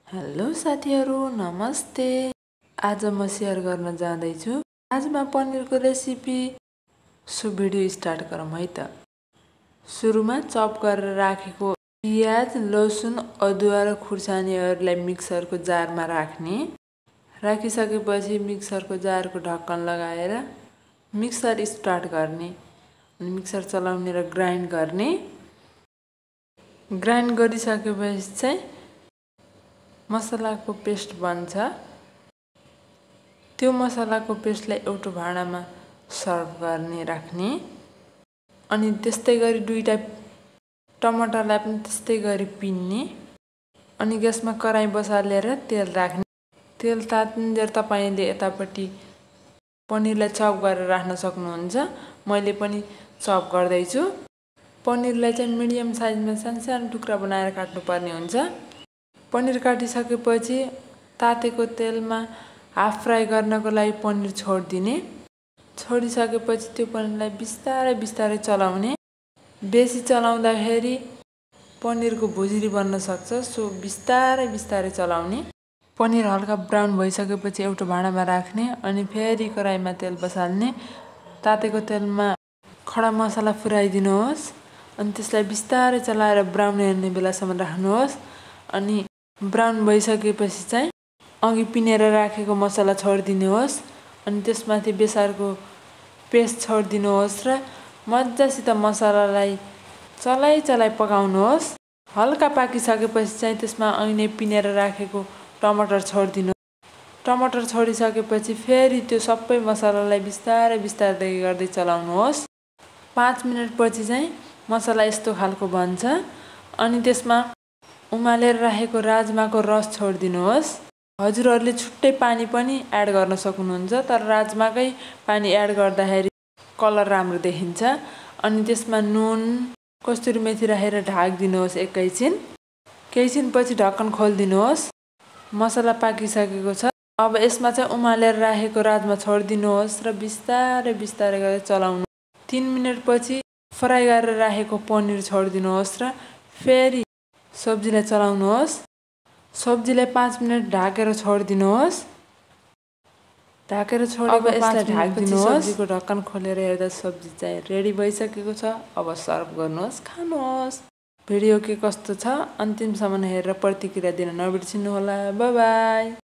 Hello साथीहरु नमस्ते। आज म शेयर गर्न जाँदैछु आजमा पनिरको रेसिपी। सो भिडियो स्टार्ट गरौँ है त। सुरुमा चप गरेर राखेको प्याज, लसुन, अदुवा र खुर्सानीहरुलाई मिक्सरको जारमा राख्ने। राखिसकेपछि मिक्सरको जारको ढक्कन लगाएर मिक्सर स्टार्ट गर्ने अनि मिक्सर चलाउने र ग्राइन्ड गर्ने। ग्राइन्ड गरिसकेपछि चाहिँ मसलाको पेस्ट बन्छ। त्यो मसलाको पेस्टलाई एउटा भाँडामा सर्भ गर्ने राख्ने। अनि त्यस्तै गरी दुईटा टमाटरलाई पनि त्यस्तै गरी पिन्ने। अनि ग्यासमा कराई बसालेर तेल राख्ने। तेल तातिन्जेल तपाईले यतापट्टि पनिरलाई चप गरेर राख्न सक्नुहुन्छ। मैले पनि चप गर्दै छु। पनिरलाई चाहिँ मिडियम साइजमा सानो टुक्रा बनाएर काट्नुपर्ने हुन्छ। पनिर काटिसकेपछि तातेको तेलमा हाफ फ्राई गर्नको लागि पनिर छोडिदिने। छोडिसकेपछि त्यो पनिरलाई बिस्तारै चलाउने। बेसी चलाउँदाखेरि पनिरको भुजिरी बन्न सक्छ, सो बिस्तारै चलाउने। पनिर हल्का ब्राउन भइसकेपछि एउटा भाँडामा राख्ने अनि फेरि कराईमा तेल बसाल्ने। तातेको तेलमा खडा मसला फुराइदिनुहोस् अनि त्यसलाई बिस्तारै चलाएर ब्राउन हुने बेलासम्म राख्नुहोस्। अनि ब्राउन भइसकेपछि चाहिँ अघि पिनेर राखेको मसला छोडिदिनुहोस् अनि त्यसमाथि बेसारको पेस्ट छोडिदिनुहोस् र मज्जासित मसलालाई चलाइ पकाउनुहोस्। हल्का पाकिसकेपछि चाहिँ त्यसमा अघि नै पिनेर राखेको टमाटर छोडिदिनुहोस्। टमाटर छोडिसकेपछि फेरि त्यो सबै मसलालाई बिस्तारै गर्दै चलाउनुहोस्। 5 मिनेटपछि चाहिँ मसला यस्तो खालको बन्छ। अनि त्यसमा उमालेर राखेको राजमाको रस छोडिदिनुहोस्। हजुरहरूले छुट्टै पानी पनि एड गर्न सक्नुहुन्छ, तर राजमाकै पानी एड गर्दाखेरि कलर राम्रो देखिन्छ। अनि त्यसमा नुन, कस्तुरी मेथी राखेर ढाकिदिनुहोस् एकैछिन। केही छिनपछि ढक्कन खोलिदिनुहोस्। मसला पाकिसकेको छ। अब यसमा चाहिँ उमालेर राखेको राजमा छोडिदिनुहोस् र बिस्तारै गरेर चलाउनु। 3 मिनेटपछि फ्राई गरेर राखेको पनिर छोडिदिनुहोस् र फेरि सब्जीलाई चलाउनुहोस्। सब्जीलाई 5 मिनेट ढाकेर छोडिदिनुहोस्। ढाकेर छोडेपछि यसलाई ढाकिदिनुहोस्। सब्जीको ढक्कन खोलेर हेर्दा सब्जी चाहिँ रेडी भइसकेको छ। अब सर्भ गर्नुहोस्, खानुहोस्। भिडियो के कस्तो छ अन्तिमसम्म हेरेर प्रतिक्रिया दिन नबिर्सिनु होला। Bye by.